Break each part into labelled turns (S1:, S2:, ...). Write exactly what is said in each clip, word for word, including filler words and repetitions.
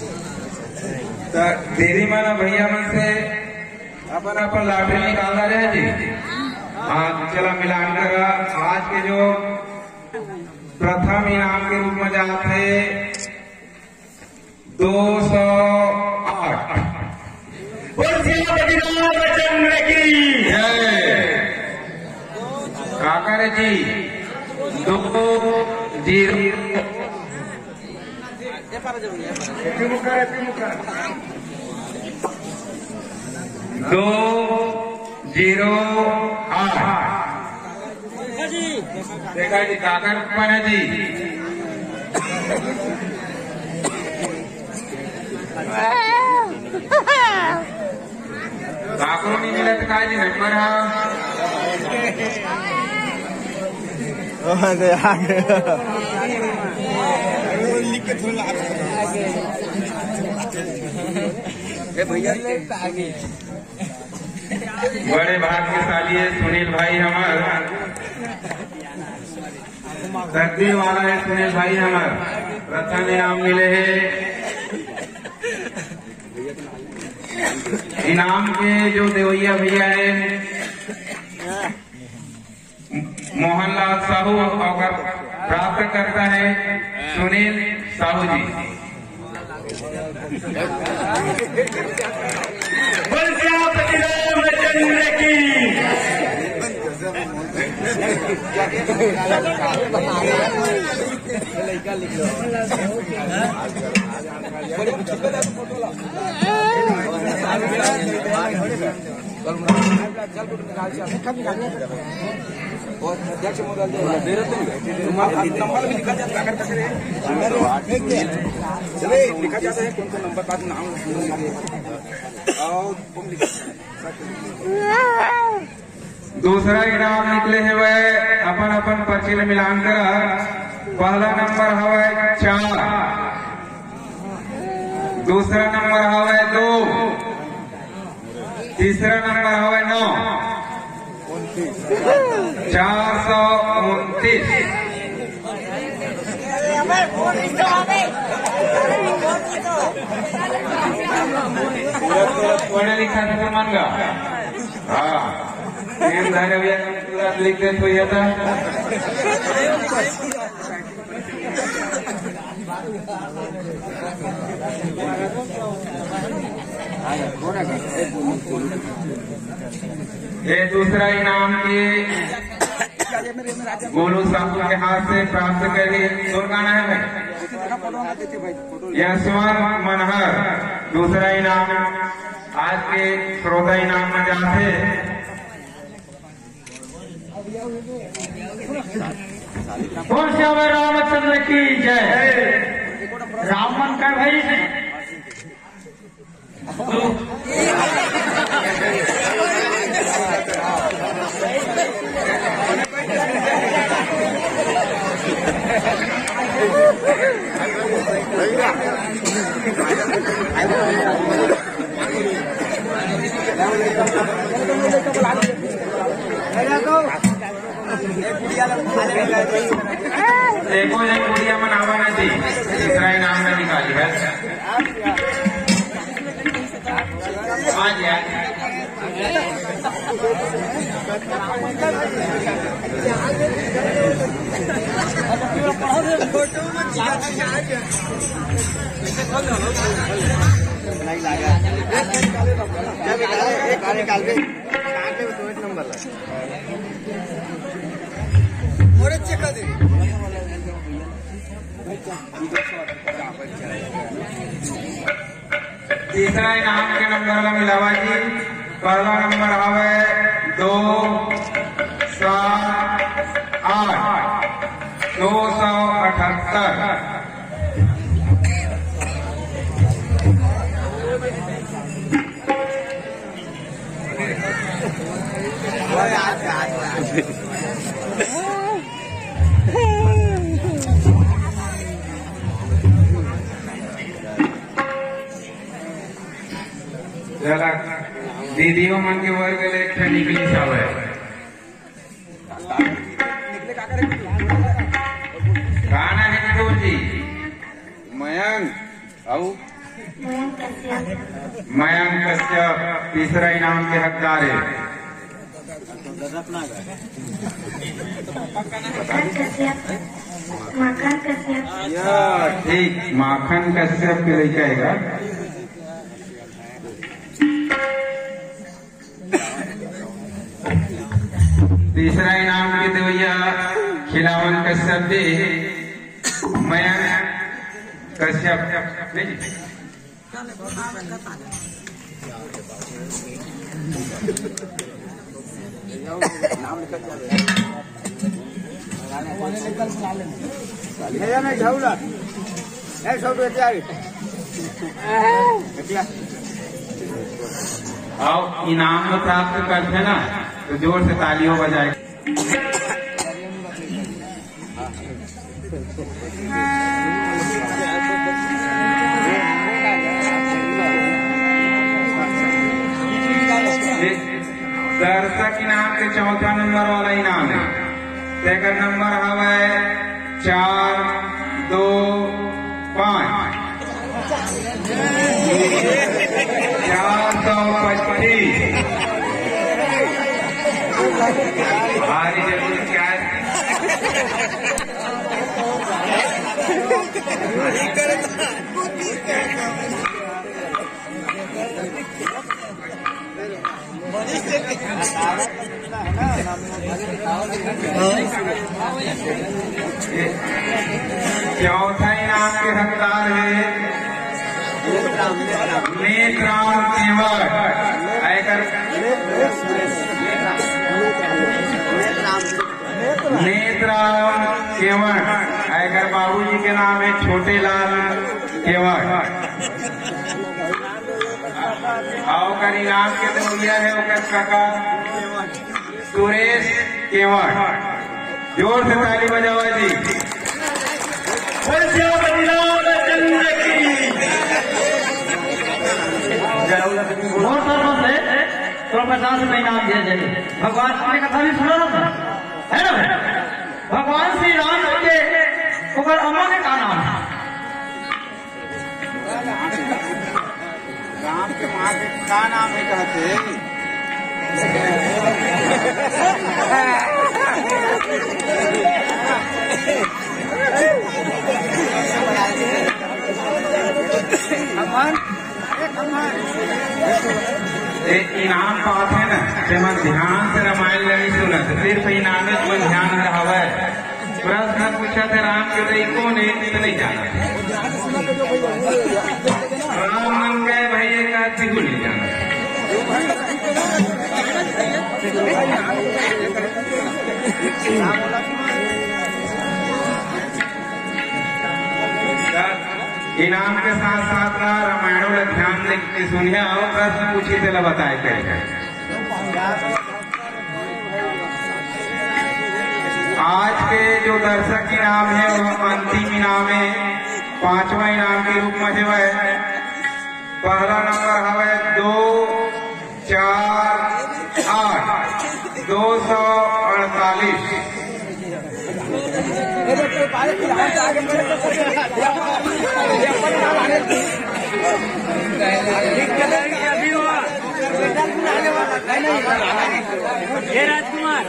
S1: तो दीदी माना भैया मन से अपन अपन लाटरी निकाल रहे जी। हाँ चला मिलान करा। आज के जो प्रथम इनाम के रूप में जाते दो सौ आठ चंद्र की काकर जी दो जीरो दो जीरो आठ देखा जी काकर पना जी काकरो नहीं मिला तो का जी नंबर
S2: भैया
S1: बड़े भाग्यशाली है सुनील भाई हमार धरती वाला है सुनील भाई हमार प्रथम इनाम मिले है। इनाम के जो देवैया भैया है मोहनलाल साहू और प्राप्त करता है सुनील साहू जी। चंद्र की
S2: और अध्यक्ष महोदय दे रहे नंबर भी लिखा जाता है चले लिखा जाता है कौन सा नंबर बाद नाम और
S1: दूसरा इनाम निकले है वह अपन अपन पर्ची में मिलान कर। पहला नंबर हवा चार, दूसरा नंबर हवा दो, तीसरा नंबर हवा नौ, चार सौ उनतीस। पढ़े लिखा था मन का हाँ धारे भैया पूरा लिख दे तो ये था ये दूसरा इनाम की गोलू साहू के हाथ से प्राप्त करिए। गाना है भाई यशवंत मनहर दूसरा इनाम आज के श्रोता इनाम में जाते श्याम रामचंद्र की जय। रामन का भाई देखो ये गुड़िया मनावा ना थी तीसरा इनाम में निकाली है आज यार
S2: नहीं लगा निकाल के नंबर चेक कर दे
S1: तीसरा इनाम के नंबर में मिलावा जी। पहला नंबर हवे दो सात आठ दो सौ अठहत्तर। जरा दीदियों मन के वर्ग ले निकली सब है गाना है तो जी मयंक आओ मयंक कश्यप तीसरा इनाम के हकदार है। ठीक, माखन कश्यप के लिए जाएगा। तीसरा इनाम के देवैया खिलावन कश्यप दे मयंक कश्यप नहीं आओ इनाम में प्राप्त करते ना तो जोर से तालियों बजाए। दर्शक इनाम के चौथा नंबर वाला इनाम है। सेकंड नंबर हवा चार दो पाँच चार सौ पच्चीस भारी जरूर क्या है। चौथा इनाम के हकदार है नेत्राम केवट आयकर नेत्राम केवट आयकर बाबूजी के नाम है छोटे लाल केवट। आओ कर इनाम के दिया है ओकर काका सुरेश केवट। जोर से ताली बजाओ जी।
S3: तो पचास रुपए इनाम दिया जाए। भगवान की कथा भी सुनो ना है ना भाई। भगवान श्री राम के ओकर अम्मा के का नाम है?
S2: राम के माँ के का नाम है कहते
S1: इनाम पाते है ना जब ध्यान से रामायण लगी सुना तो सिर्फ इनाम में ध्यान रहा है। प्रश्न पूछा था राम के लिए कौन है तो नहीं जाना। राम मन गए भैया का तिगु नहीं जाना। इनाम के साथ साथ रामायणों का ध्यान देखते सुनिए और प्रश्न पूछी थे बताए करेगा। आज के जो दर्शक इनाम है वो अंतिम इनाम है। पांचवा इनाम के रूप में जो है पहला नंबर है दो चार आठ दो सौ अड़तालीस।
S3: ये राजकुमार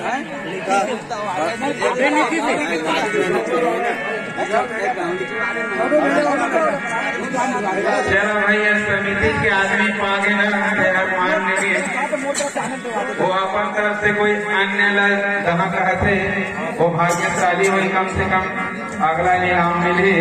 S1: चलो भैया समिति के आदमी पागे न मानने के वो अपन तरफ से कोई अन्य जहाँ कहते वो भाग्यशाली हुई कम से कम अगला इनाम मिले।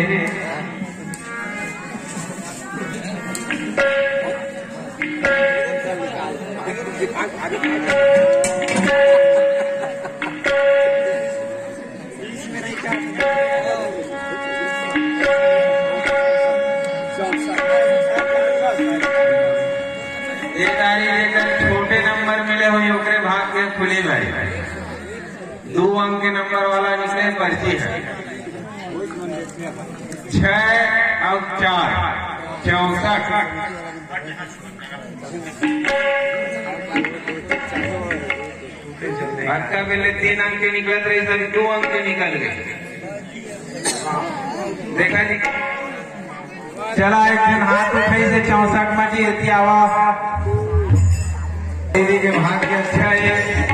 S1: छोटे नंबर मिले हुए ओकरे भाग के खुली भाई दो अंक के नंबर वाला निकले पर्ची है छह और चार चौसठ। भटका पहले तीन अंक के निकल रहे सभी दो अंक के निकल गए। देखा जी चला एक दिन हाथ उठाई से चौसठ में जी इतनी आवा दीदी के भाग्य अच्छा है।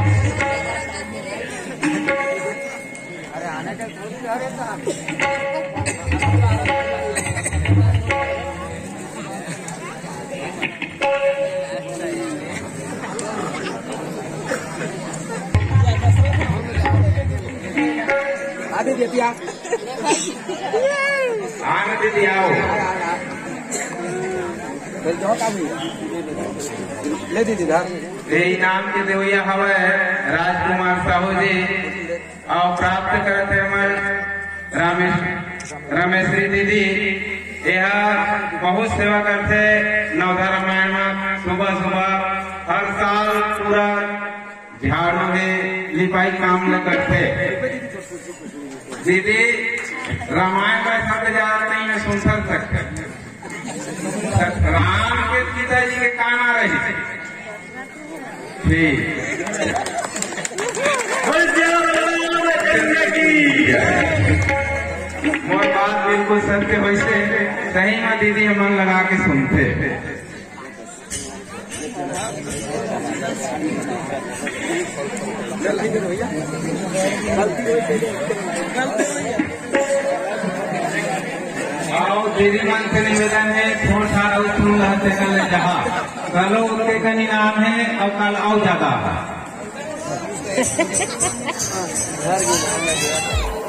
S2: आदि दीदी आ
S1: आने दीदी आओ
S2: ले दीदी धर
S1: यही नाम के देवैया हवे राजकुमार साहू जी और प्राप्त करते हमारे रमेश रमेश्वरी दीदी यह बहुत सेवा करते नवधा रामायण में सुबह सुबह हर साल पूरा झाड़ू में लिपाई काम न करते दीदी रामायण का शब्द ज्यादा नहीं मैं सुन सकता राम के पिताजी के कान आ रही मोर बात बिल्कुल सत्य वैसे सही में दीदी हम मन लगा के सुनते और दीदी मन से निवेदन है थोड़ा सा सुन रहते कल जहाँ कलो उनके का नाम है और कल आओ जगह